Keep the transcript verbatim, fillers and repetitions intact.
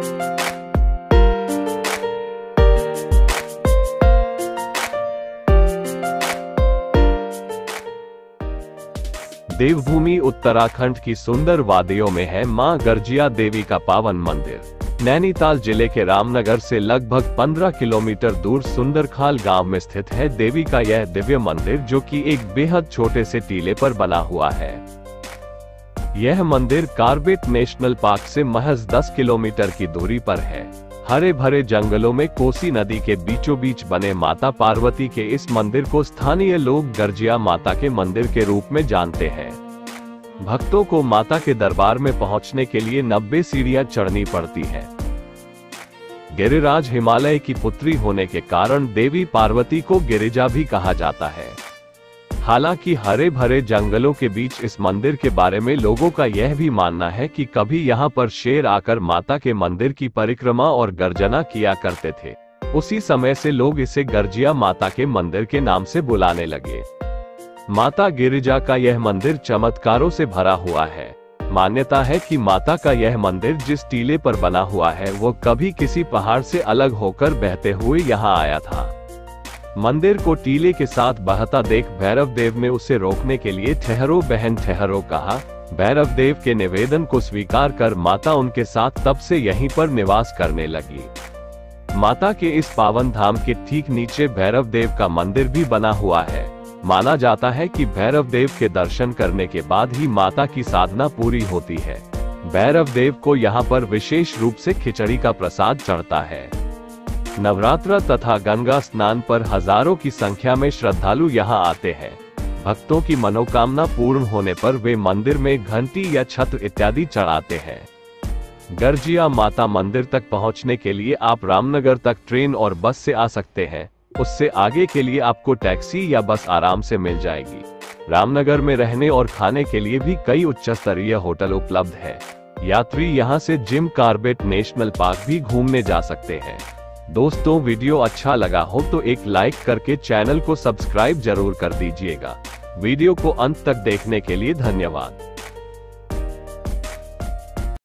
देवभूमि उत्तराखंड की सुंदर वादियों में है मां गर्जिया देवी का पावन मंदिर। नैनीताल जिले के रामनगर से लगभग पंद्रह किलोमीटर दूर सुंदरखाल गांव में स्थित है देवी का यह दिव्य मंदिर, जो कि एक बेहद छोटे से टीले पर बना हुआ है। यह मंदिर कार्बेट नेशनल पार्क से महज दस किलोमीटर की दूरी पर है। हरे भरे जंगलों में कोसी नदी के बीचों बीच बने माता पार्वती के इस मंदिर को स्थानीय लोग गर्जिया माता के मंदिर के रूप में जानते हैं। भक्तों को माता के दरबार में पहुंचने के लिए नब्बे सीढ़ियां चढ़नी पड़ती हैं। गिरिराज हिमालय की पुत्री होने के कारण देवी पार्वती को गिरिजा भी कहा जाता है। हालांकि हरे भरे जंगलों के बीच इस मंदिर के बारे में लोगों का यह भी मानना है कि कभी यहां पर शेर आकर माता के मंदिर की परिक्रमा और गर्जना किया करते थे। उसी समय से लोग इसे गर्जिया माता के मंदिर के नाम से बुलाने लगे। माता गिरिजा का यह मंदिर चमत्कारों से भरा हुआ है। मान्यता है कि माता का यह मंदिर जिस टीले पर बना हुआ है वो कभी किसी पहाड़ से अलग होकर बहते हुए यहाँ आया था। मंदिर को टीले के साथ बहता देख भैरव देव ने उसे रोकने के लिए ठहरो बहन ठहरो कहा। भैरव देव के निवेदन को स्वीकार कर माता उनके साथ तब से यहीं पर निवास करने लगी। माता के इस पावन धाम के ठीक नीचे भैरव देव का मंदिर भी बना हुआ है। माना जाता है कि भैरव देव के दर्शन करने के बाद ही माता की साधना पूरी होती है। भैरव देव को यहाँ पर विशेष रूप से खिचड़ी का प्रसाद चढ़ता है। नवरात्र तथा गंगा स्नान पर हजारों की संख्या में श्रद्धालु यहाँ आते हैं। भक्तों की मनोकामना पूर्ण होने पर वे मंदिर में घंटी या छत्र इत्यादि चढ़ाते हैं। गर्जिया माता मंदिर तक पहुँचने के लिए आप रामनगर तक ट्रेन और बस से आ सकते हैं। उससे आगे के लिए आपको टैक्सी या बस आराम से मिल जाएगी। रामनगर में रहने और खाने के लिए भी कई उच्च स्तरीय होटल उपलब्ध है। यात्री यहाँ से जिम कार्बेट नेशनल पार्क भी घूमने जा सकते हैं। दोस्तों, वीडियो अच्छा लगा हो तो एक लाइक करके चैनल को सब्सक्राइब जरूर कर दीजिएगा। वीडियो को अंत तक देखने के लिए धन्यवाद।